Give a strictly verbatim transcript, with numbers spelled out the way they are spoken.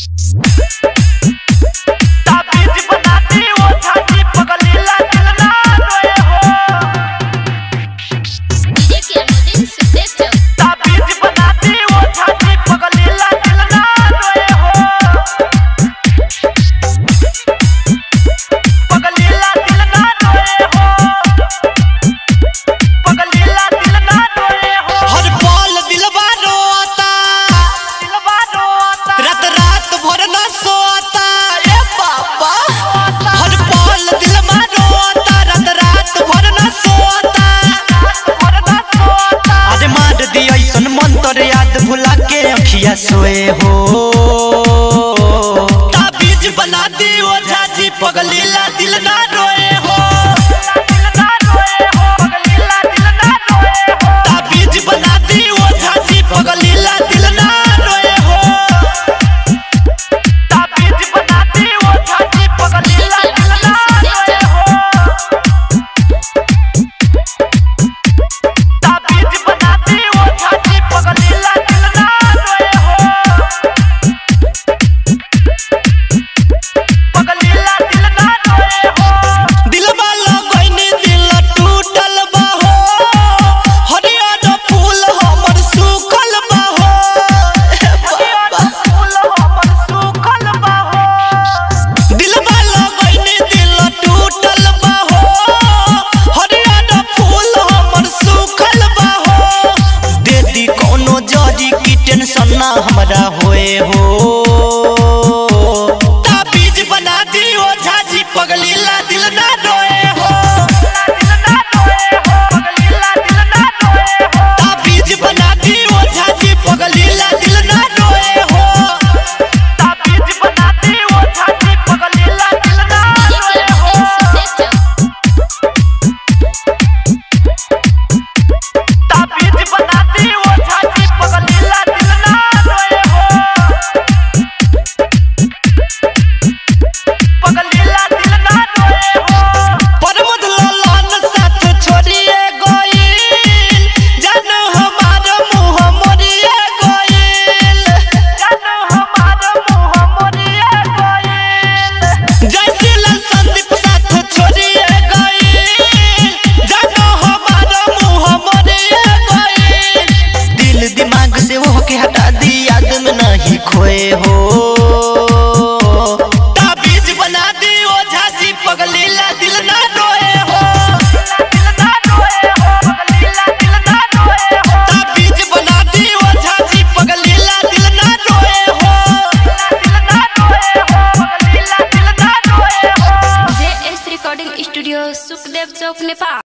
भुला के अखिया सोए हो ताबीज बना दी ओझा जी पगलीला दिल ना रोए हो ताबीज बना दी ओझा जी पगलीला दिल ना रोए हो ताबीज बना दी ओझा जी पगलीला दिल ना रोए हो ताबीज बना दी ओझा जी पगलीला टेंशन ना हमरा होए हो ताबीज बना दी ओझा जी पगलीला दिल ना रोए हो ताबीज बना दी ओझा जी पगलीला दिल ना रोए हो ताबीज बना दी ओझा जी पगलीला दिल ना रोए हो ताबीज बना दी ओझा जी पगलीला खोए हो ताबीज बना दी ओझा जी पगलीला दिल ना रोए हो ताबीज बना दी ओझा जी पगलीला दिल ना रोए हो J S recording studio Sukhdev Chowk Nepal.